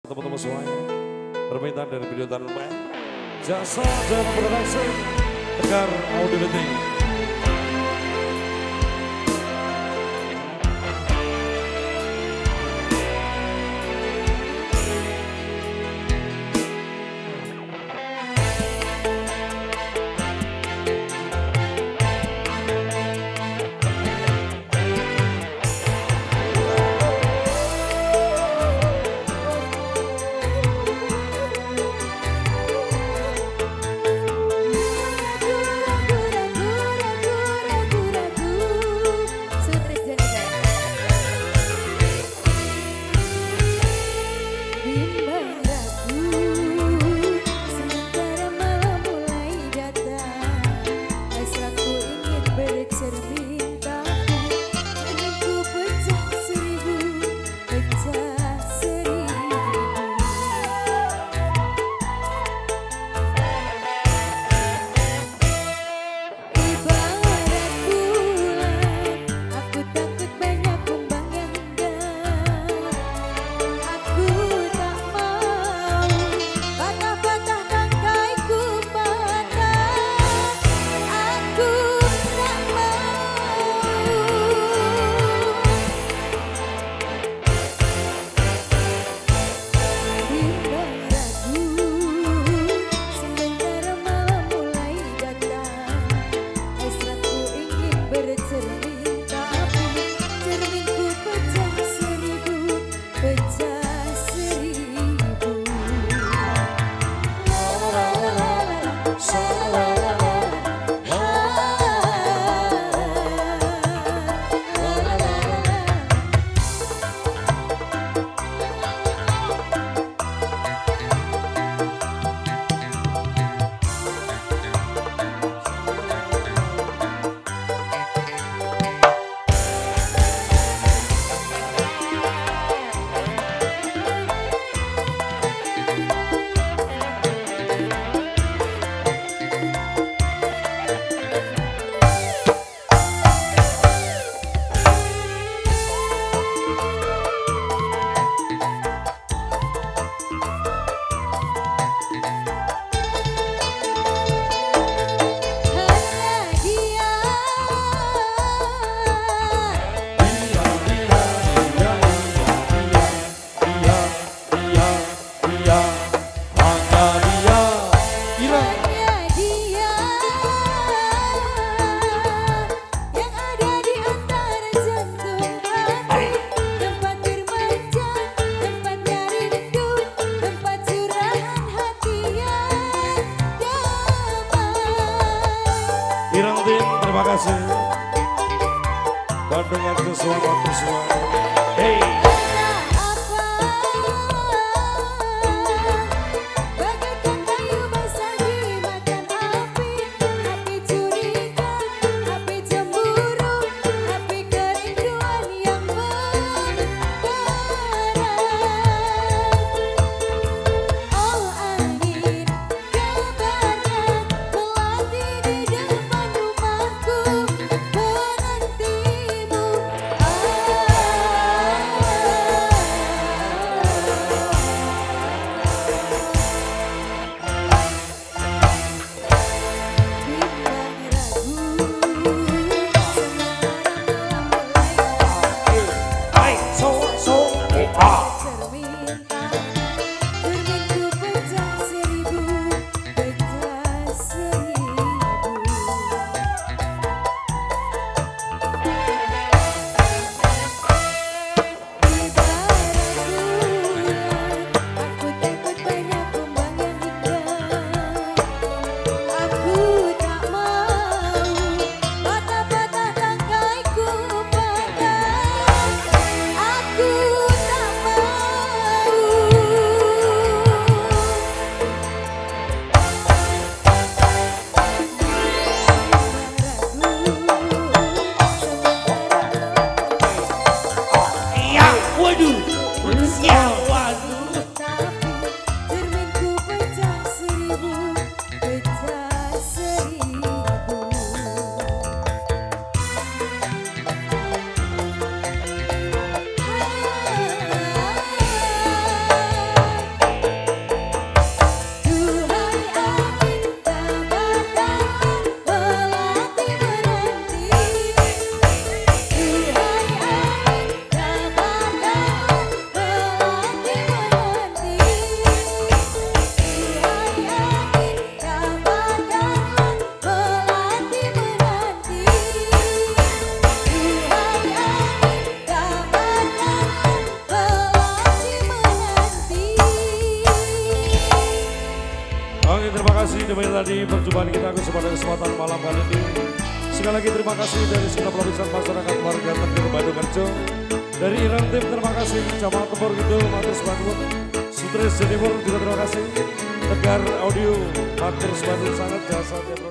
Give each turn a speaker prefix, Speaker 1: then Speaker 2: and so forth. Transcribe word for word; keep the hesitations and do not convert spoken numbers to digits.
Speaker 1: teman-teman semuanya. Permintaan dari video Tanulman, Jasa dan Production, Tegar Audio Editing. Terima kasih. Bandung waktu suara waktu suara. Hey. menjadi perjumpaan kita pada kesempatan malam kali ini. Sekali lagi terima kasih dari segenap lapisan masyarakat warga Tegal Bandung Harjo. Dari Irang Tim terima kasih, Jamaah Tempur Kidul, Matur Bandung, Sutris Jenipur juga terima kasih. Tegar Audio, Matur Bandung sangat jasa.